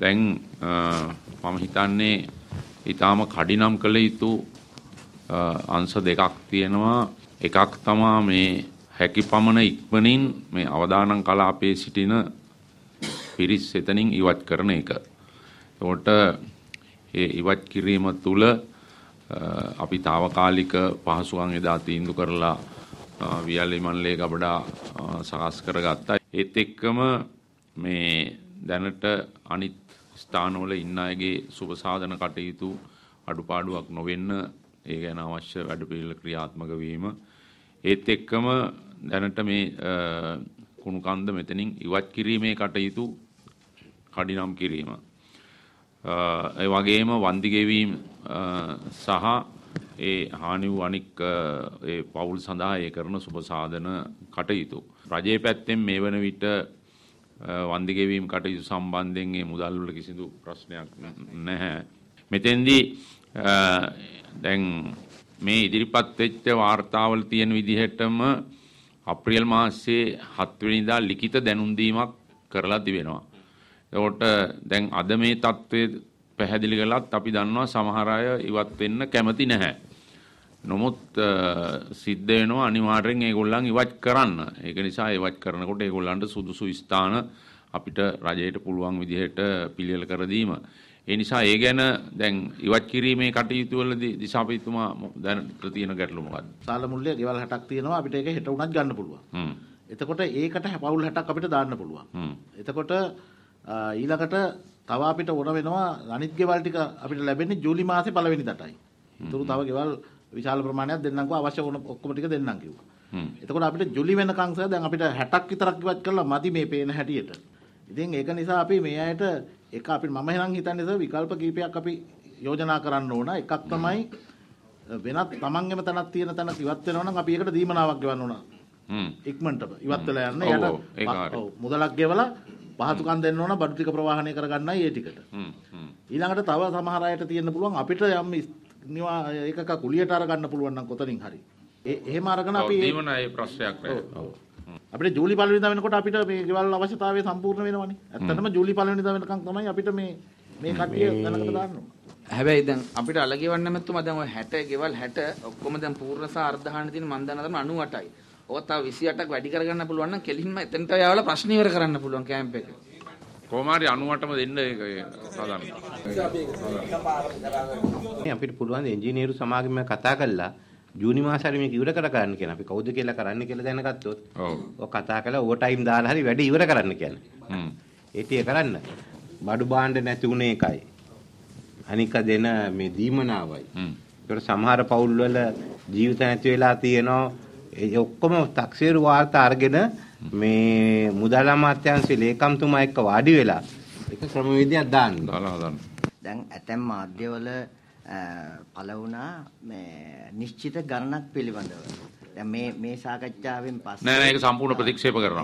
දැන් මම හිතන්නේ ඊටාම කඩිනම් කළ යුතු අංශ දෙකක් තියෙනවා. එකක් තමයි මේ හැකිපමණ ඉක්මනින් මේ අවදානම් කලාපයේ සිටින පිරිස් එතනින් ඉවත් කරන එක. ඒකට ඒ ඉවත් කිරීම තුළ අපි తాවකාලික පහසුකම් එදා තීන්දුව කරලා වියලි මණ්ඩලයේ ගබඩා සකස් කරගත්තා. ඒත් එක්කම මේ දැනට අනිත් ස්ථානවල ඉන්න අයගේ සුබ සාධන කටයුතු අඩුපාඩුවක් නොවෙන්න ඒ ගැන අවශ්‍ය වැඩපිළිවෙල ක්‍රියාත්මක වීම. ඒත් එක්කම දැනට මේ කුණු කන්ද මෙතනින් ඉවත් කිරීමේ කටයුතු කඩිනම් කිරීම. ඒ වගේම වන්දි ගෙවීම සහ ඒ හානි වූ අනික් ඒ පවුල් සඳහා ඒ කරන සුබ සාධන කටයුතු. රජයේ පැත්තෙන් මේ වන විට වන්දි ගෙවීම කටයුතු සම්බන්ධයෙන් මේ මුදල් වල කිසිදු ප්‍රශ්නයක් නැහැ. මෙතෙන්දී දැන් මේ ඉදිරිපත් වෙච්ච වාර්තාවල තියෙන විදිහටම අප්‍රේල් මාසයේ 7 වෙනිදා ලිඛිත දැනුම් දීමක් කරලා තිබෙනවා. ඒකට දැන් අද මේ தત્ත්වය පැහැදිලි කළත් අපි දන්නවා සමහර අය ඉවත් වෙන්න කැමති නැහැ. නමුත් සිද්ධ වෙනවා අනිවාර්යෙන් ඒගොල්ලන් ඉවත් කරන්න. ඒක නිසා ඉවත් කරනකොට ඒගොල්ලන්ට සුදුසු ස්ථාන අපිට රජයට පුළුවන් විදිහට පිළියෙල කර දීම. ඒ නිසා ඒ ගැන දැන් ඉවත් කිරීමේ කටයුතු වලදී දිසාපතිතුමා දැනට තියෙන ගැටලු මොකක්ද? සාල මුල්ලේ ගෙවල් 60ක් තියෙනවා අපිට ඒක හෙට උනත් ගන්න පුළුවන්. එතකොට ඒකට පවුල් 60ක් අපිට දාන්න පුළුවන්. එතකොට ඊළඟට තව අපිට ඕන වෙනවා අනිත් ගෙවල් ටික අපිට ලැබෙන්නේ ජූලි මාසේ පළවෙනිදාටයි. ඒතුළු තව ගෙවල් විශාල ප්‍රමාණයක් දෙන්නම්කෝ අවශ්‍ය වුණ ඔක්කොම ටික දෙන්නම් කිව්වා. එතකොට අපිට ජූලි වෙනකන් සර් දැන් අපිට 60ක් විතරක් ඉවත් කරලා මදි මේ පේන හැටියට. ඉතින් ඒක නිසා අපි මේ අයට එක අපි මම හිතන් හිතන්නේ සර් විකල්ප කීපයක් අපි යෝජනා කරන්න ඕන. එකක් තමයි වෙනත් තමන්ගේම තැනක් තියෙන තැනක් ඉවත් වෙනවා නම් අපි ඒකට දීමනාවක් ගෙවන්න ඕන. ඉක්මනට ඉවත් වෙලා යන්න. යට මුදලක් ගෙවලා පහසුකම් දෙන්න ඕන බඩු ටික ප්‍රවාහනය කරගන්නයි ඒ ටිකට. ඊළඟට තව සමහර අයට තියෙන්න පුළුවන් අපිට යම් ඒකක කුලියට අරගන්න පුළුවන් නම් කොතනින් හරි. එහෙම අරගෙන අපි දීමන ඒ ප්‍රශ්නයක් නෑ. අපිට ජූලි පළවෙනිදා වෙනකොට අපිට මේ ගෙවල් අවශ්‍යතාවය සම්පූර්ණ වෙනවනේ. ඇත්තටම ජූලි පළවෙනිදා වෙනකන් තමයි අපිට මේ කට්ටිය ගණනකට දාන්න ඕන. හැබැයි දැන් අපිට අල ගෙවන්න නැත්තුම දැන් ඔය 60 ගෙවල් 60 ඔක්කොම දැන් පූර්ණ සහ අර්ධ හානි තියෙන මන් දන්නා තමයි 98යි. ඔය තව 28ක් වැඩි කරගන්න පුළුවන් නම් කෙලින්ම එතනට යවලා ප්‍රශ්න ඉවර කරන්න පුළුවන් කැම්ප් එක. කොහොම හරි 98ම දෙන්න ඒක සාධාරණයි. අපිට පුළුවන් ඉංජිනේරු සමාගම කතා කරලා ජූනි මාස හරි මේක ඉවර කර ගන්න කියන අපි කවුද කියලා කරන්න කියලා දැනගත්තොත් ඔව් කතා කරලා ඕවර් ටයිම් දාලා හරි වැඩි ඉවර කරන්න කියන්නේ. ඒ ටික කරන්න. බඩු බාණ්ඩ නැති උනේ එකයි. අනික දෙන මේ දීමනාවයි. ඒකට සමහර පවුල් වල ජීවිත නැති වෙලා තියෙනවා. ඒ ඔක්කොම taxeru වාර්තා අරගෙන මේ මුදල් අමාත්‍යාංශයේ ලේකම්තුමා එක්ක වාඩි වෙලා ඒක ක්‍රමවේදයක් දාන්න. දැන් ඇතැම් මාධ්‍යවල පළ වුණා මේ නිශ්චිත ගණනක් පිළිබඳව. දැන් මේ සාකච්ඡාවෙන් පස්සේ නෑ ඒක සම්පූර්ණ ප්‍රතික්ෂේප කරනවා.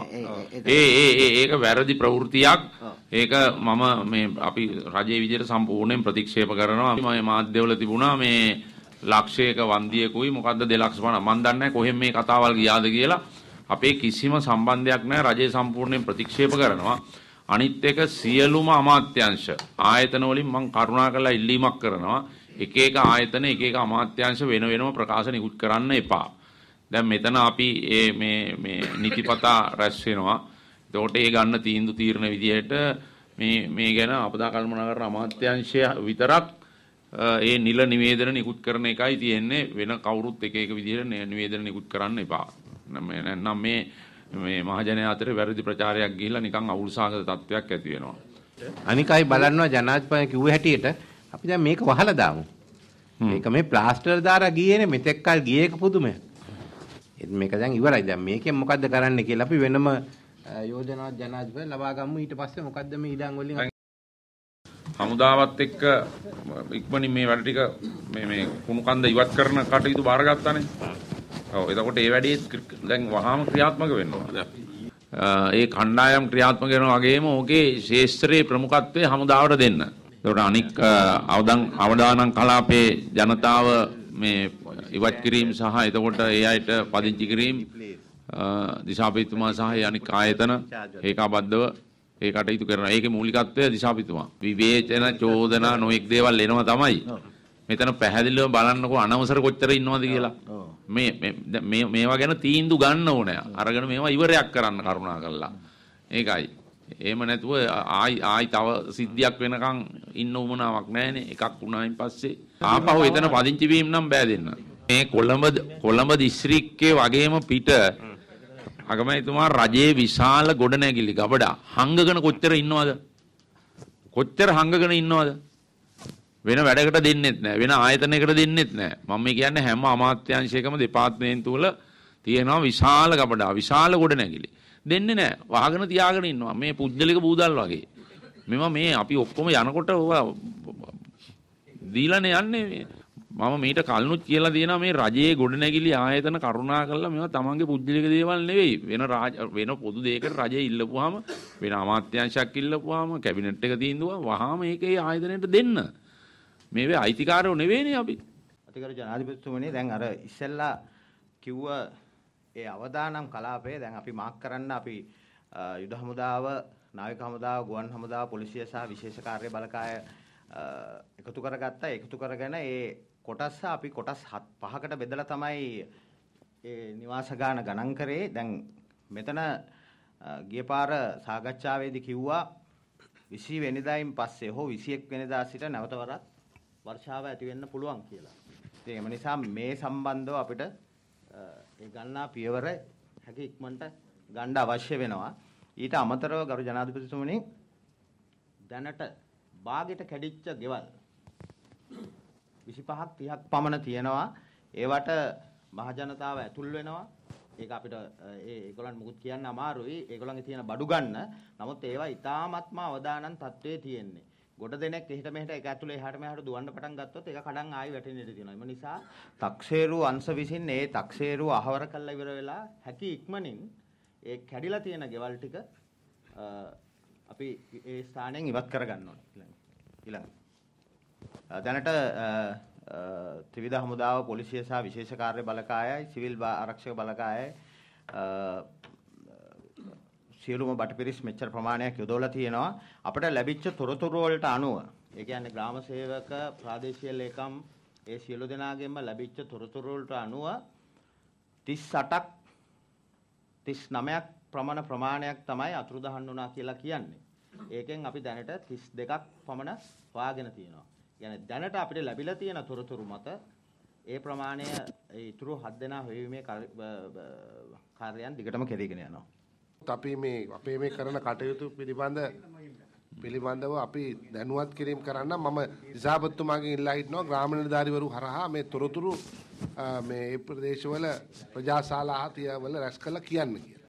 ඒක වැරදි ප්‍රවෘත්තියක්. ඒක මම මේ අපි රජයේ විදිහට සම්පූර්ණයෙන් ප්‍රතික්ෂේප කරනවා. මේ මාධ්‍යවල තිබුණා මේ ලක්ෂයක වන්දියකුයි මොකද්ද 250 මම දන්නේ නැහැ කොහෙන් මේ කතාවල් ගියාද කියලා. අපේ කිසිම සම්බන්ධයක් නැහැ. රජය සම්පූර්ණයෙන් ප්‍රතික්ෂේප කරනවා. අනිත් එක සියලුම අමාත්‍යාංශ ආයතන වලින් මම කරුණාකරලා ඉල්ලීමක් කරනවා. එක එක ආයතන එක එක අමාත්‍යාංශ වෙන වෙනම ප්‍රකාශ නිකුත් කරන්න එපා. දැන් මෙතන අපි මේ නිතිපතා රැස් වෙනවා. එතකොට ඒ ගන්න තීරණ විදිහට මේ ගැන අපදා කල්පනා කරන අමාත්‍යාංශය විතරක් ඒ නිල නිවේදන නිකුත් කරන එකයි තියෙන්නේ. වෙන කවුරුත් එක එක විදිහට නිවේදන නිකුත් කරන්න එපා. නැත්නම් මේ මහජනයා අතර වැරදි ප්‍රචාරයක් ගිහිල්ලා නිකන් අවුල්සහගත තත්ත්වයක් ඇති වෙනවා. අනිකයි බලන්නවා ජනාධිපති කිව්ව හැටියට අපි දැන් මේක වහලා දාමු. මේක මේ ප්ලාස්ටර් දාලා ගියේනේ මෙතෙක් කල් ගියේ එක පුදුමයක්. මේක දැන් ඉවරයි. දැන් මේකෙන් මොකද්ද කරන්න කියලා අපි වෙනම යෝජනාවක් ජනාධිපති ලබා ගමු. ඊට පස්සේ මොකද්ද මේ ඉඩම් වලින් හමුදාවත් එක්ක ඉක්මනින් මේ වැඩ ටික මේ කුණු කන්ද ඉවත් කරන කටයුතු බාරගත්තානේ. ඔව් එතකොට ඒ වැඩේ දැන් වහාම ක්‍රියාත්මක වෙනවා. ඒ කණ්ඩායම් ක්‍රියාත්මක වෙනවා වගේම ඕකේ ශේෂ්ත්‍රයේ ප්‍රමුඛත්වය හමුදාවට දෙන්න. ඒකට අනික් අවදානම් කලාපයේ ජනතාව මේ ඉවත් කිරීම සහ එතකොට ඒ අයට පදිංචි කිරීම දිසාපතිතුමා සහ අනික් ආයතන ඒකාබද්ධව ඒ කටයුතු කරනවා. ඒකේ මූලිකත්වය දිශාපතිතුමා. විවේචන චෝදනා නොඑක් දේවල් එනවා තමයි. මෙතන පැහැදිලිව බලන්නකෝ අනවසර කොච්චර ඉන්නවද කියලා. මේවා ගැන තීන්දුව ගන්න ඕනේ. අරගෙන මේවා ඉවරයක් කරන්න කරුණා කරලා. ඒකයි. එහෙම නැතුව ආයි තව සිද්ධියක් වෙනකන් ඉන්න උවමනාවක් නැහැනේ. එකක් වුණායින් පස්සේ ආපහු එතන පදිංචි වීම නම් බෑ දෙන්න. මේ කොළඹ දිස්ත්‍රික්කයේ වගේම පිට අගමැතිතුමා රජයේ විශාල ගොඩනැගිලි ගබඩා හංගගෙන කොච්චර ඉන්නවද? කොච්චර හංගගෙන ඉන්නවද? වෙන වැඩකට දෙන්නෙත් නැහැ. වෙන ආයතනයකට දෙන්නෙත් නැහැ. මම මේ කියන්නේ හැම අමාත්‍යාංශයකම දෙපාර්තමේන්තු වල තියෙනවා විශාල ගබඩා, විශාල ගොඩනැගිලි. දෙන්නේ නැහැ. වහගෙන තියාගෙන ඉන්නවා. මේ පුජ්‍යලික බූදල් වගේ. මෙම මේ අපි ඔක්කොම යනකොට දීලානේ යන්නේ. මම මීට කලිනුත් කියලා දෙනවා මේ රජයේ ගොඩනැගිලි ආයතන කරුණා කරලා මේවා තමන්ගේ පුජ්‍යලික දේවල් නෙවෙයි. වෙන පොදු දෙයකට රජය ඉල්ලපුවාම වෙන අමාත්‍යාංශයක් ඉල්ලපුවාම කැබිනට් එක තීන්දුව වහාම ඒකේ ආයතනයට දෙන්න. මේවේ අයිතිකාරයෝ නෙවෙයිනේ අපි. අතිගරු ජනාධිපතිතුමනි දැන් අර ඉස්සෙල්ලා කිව්ව ඒ අවදානම් කලාපය දැන් අපි මාක් කරන්න අපි යුද හමුදාව, නාවික හමුදාව, ගුවන් හමුදාව, පොලිසිය සහ විශේෂ කාර්ය බලකාය එකතු කරගත්තා. එකතු කරගෙන ඒ කොටස් අපි කොටස් 5කට බෙදලා තමයි ඒ නිවාස ගාන ගණන් කරේ. දැන් මෙතන ගිය පාර සාකච්ඡාවේදී කිව්වා 20 වෙනිදායින් පස්සේ හෝ 21 වෙනිදා සිට නැවත වරක් වර්ෂාව ඇති වෙන්න පුළුවන් කියලා. ඉතින් ඒ නිසා මේ සම්බන්ධව අපිට ඒ ගන්නා පියවර හැකි ඉක්මනට ගන්න අවශ්‍ය වෙනවා. ඊට අමතරව ගරු ජනාධිපතිතුමනි දැනට බාගෙට කැඩිච්ච ගෙවල් 25ක් 30ක් පමණ තියෙනවා. ඒවට මහ ජනතාව ඇතුල් වෙනවා. ඒක අපිට ඒගොල්ලන්ට මුකුත් කියන්න අමාරුයි. ඒගොල්ලන්ගේ තියෙන බඩු ගන්න. නමුත් ඒවා ඉතාමත්ම අවදානම් තත්ත්වයේ තියෙන්නේ. ගොඩ දෙනෙක් එහෙට මෙහෙට ඒක ඇතුලේ එහාට මෙහාට දුවන්න පටන් ගත්තොත් ඒක කඩන් ආයි වැටෙන්න ඉඩ තියෙනවා. ඒ නිසා තක්සේරු අංශ විසින් ඒ තක්සේරු අහවර කළා ඉවර වෙලා හැකි ඉක්මනින් ඒ කැඩිලා තියෙන ගෙවල් ටික අපි ඒ ස්ථානයෙන් ඉවත් කරගන්න ඕනේ. ඊළඟ දැනට ත්‍රිවිධ හමුදාව, පොලිසිය සහ විශේෂ කාර්ය බලකායයි, සිවිල් ආරක්ෂක බලකායයි සියලුම බටපිරිස් මෙච්චර ප්‍රමාණයක් යොදවලා තියෙනවා. අපිට ලැබිච්ච තොරතුරු වලට අනුව, ඒ කියන්නේ ග්‍රාම සේවක, ප්‍රාදේශීය ලේකම් ඒ සියලු දෙනාගෙන්ම ලැබිච්ච තොරතුරු වලට අනුව 38ක් 39ක් ප්‍රමාණයක් තමයි අතුරුදහන් වුණා කියලා කියන්නේ. ඒකෙන් අපි දැනට 32ක් පමණ හොයාගෙන තියෙනවා. يعني දැනට අපිට ලැබිලා තියෙන තොරතුරු මත ඒ ප්‍රමාණය ඉතුරු 7 දෙනා හොයීමේ කාර්යයන් දිගටම කෙරීගෙන යනවා. අපි අපේ මේ කරන කටයුතු පිළිබඳව අපි දැනුවත් කිරීම කරන්න මම දිසාපතිතුමාගෙන් ඉල්ලා හිටනවා ග්‍රාම නිලධාරීවරු හරහා මේ තොරතුරු මේ ප්‍රදේශවල ප්‍රජාශාලා ආතියවල රැස් කළා කියන්න කියලා.